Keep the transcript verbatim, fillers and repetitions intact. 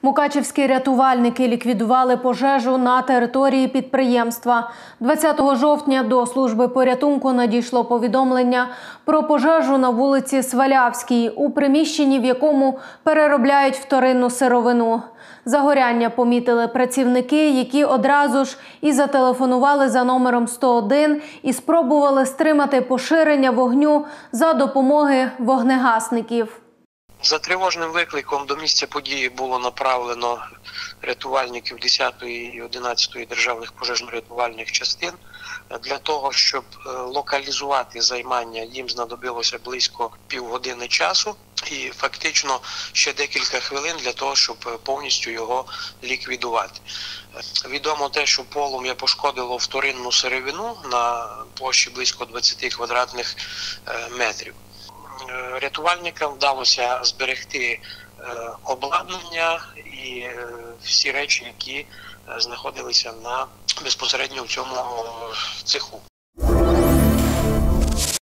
Мукачівські рятувальники ліквідували пожежу на території підприємства. двадцятого жовтня до служби порятунку надійшло повідомлення про пожежу на вулиці Свалявській, у приміщенні, в якому переробляють вторинну сировину. Загоряння помітили працівники, які одразу ж і зателефонували за номером сто один і спробували стримати поширення вогню за допомоги вогнегасників. За тривожним викликом до місця події було направлено рятувальників десятої і одинадцятої державних пожежно-рятувальних частин. Для того, щоб локалізувати займання, їм знадобилося близько півгодини часу і фактично ще декілька хвилин для того, щоб повністю його ліквідувати. Відомо те, що полум'я пошкодило вторинну сировину на площі близько двадцяти квадратних метрів. Рятувальникам вдалося зберегти обладнання і всі речі, які знаходилися на безпосередньо в цьому цеху.